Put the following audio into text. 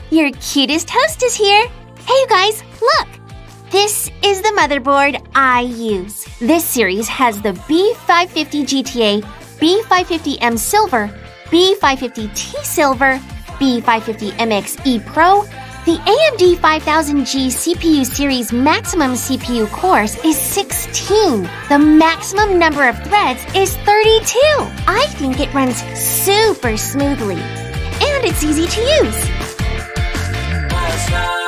your cutest host is here. Hey you guys, look! This is the motherboard I use. This series has the B550 GTA, B550M Silver, B550T Silver, B550MXE Pro. The AMD 5000G CPU series maximum CPU cores is 16. The maximum number of threads is 32. I think it runs super smoothly. And it's easy to use.